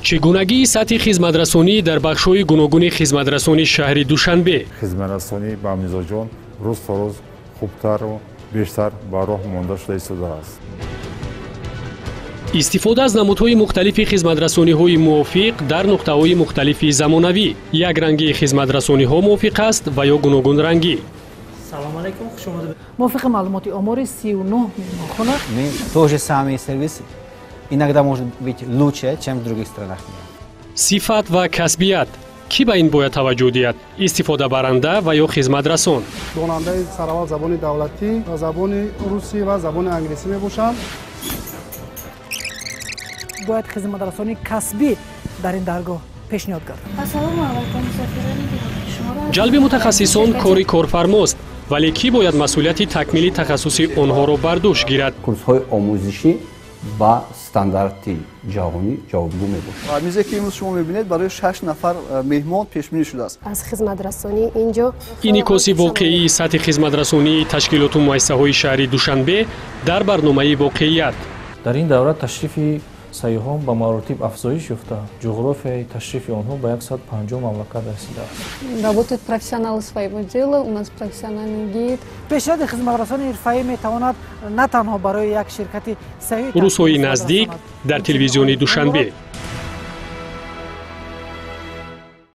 چگونگی سطح خدمترسانی در بخش‌های گوناگون خدمترسانی شهر دوشنبه. خدمترسانی با میرزا جان روز تا روز خوبتر و بیشتر با راه مانده شده است. استفاده از نمودهای مختلف خدمترسانی‌های موافق در نقطه‌های مختلف زمانوی. یک رنگی خدمترسانی‌ها موافق است و یا گوناگون رنگی. سلام علیکم، خوش آمدید. موافق معلومات آمار 39 миллиона. Мы тоже самый сервис иногда может быть лучше, чем в других странах. صفت و کسبیت. کی به این باید توجه دهد؟ استفاده برنده و یا خدمترسان. داننده سروال زبان دولتی و زبان روسی و زبان انگلیسی میباشند. باید خدمترسانی کسبی در این درگاه پیشنهاد کرد. سلام علیکم مسافران. جلب متخصصان کاری کارفرماست، ولی کی باید مسئولیت تکمیل تخصص آنها را بر دوش گیرد؟ کورس‌های آموزشی با استانداردی جهانی جوابگو میباشد. میزی که امروز شما میبینید برای 6 نفر مهمان پیش بینی شده است. از خدمترسانی اینجا انعکاس واقعی سطح خدمترسانی تشکیلات و مؤسسه‌های شهری دوشنبه در برنامه واقعیت. در این دوره تشریف سیاحان به مراتب افزایش یافته، جغرافیای تشریف آنها به 150 مملکت رسیده است. Работают профессионалы своего дела, у нас профессиональный гид. پیشنهاد خدمترسان حرفه‌ای میتواند نه تنها برای یک شرکت سیاحی روزهای نزدیک در تلویزیون دوشنبه.